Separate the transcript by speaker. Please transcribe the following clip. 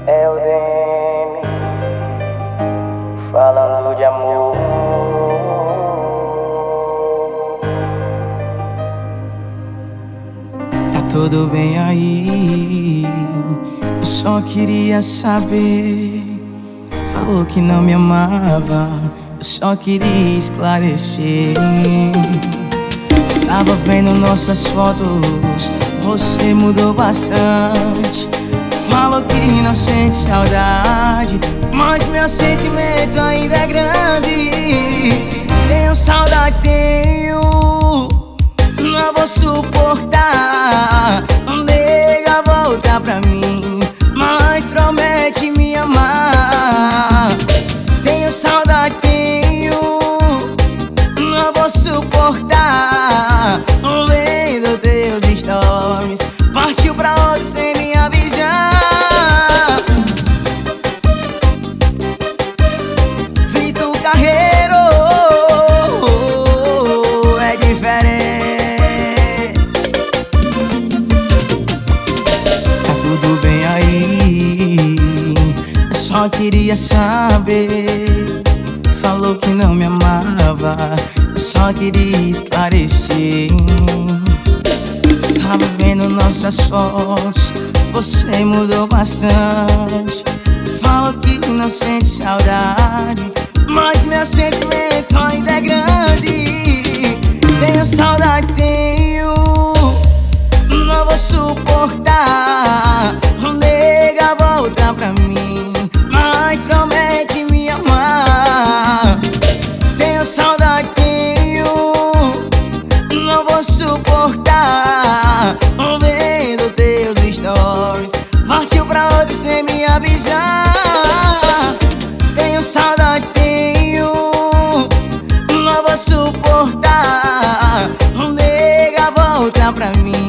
Speaker 1: É o DM falando de amor.
Speaker 2: Tá tudo bem aí? Eu só queria saber. Falou que não me amava, eu só queria esclarecer. Tava vendo nossas fotos, você mudou bastante. Falou que não sente saudade, mas meu sentimento ainda é grande. Tenho saudade, tenho, não vou suportar. Nega, volta pra mim, mas promete me amar. Tenho saudade, tenho, não vou suportar. Vendo teus stories, partiu pra outro sem me avisar. Vitor Carreiro é diferente. Tá tudo bem aí? Eu só queria saber. Falou que não me amava, eu só queria esclarecer. Tava vendo nossas fotos, você mudou bastante. Falou que não sente saudade, mas meu sentimento ainda é grande. Tenho saudade, tenho, não vou suportar. Nega, volta pra mim, mas promete me amar. Tenho saudade, tenho, não vou suportar. Vendo teus stories, partiu pra outro sem me avisar. Tenho saudade, tenho, não vou suportar. Nega, volta pra mim,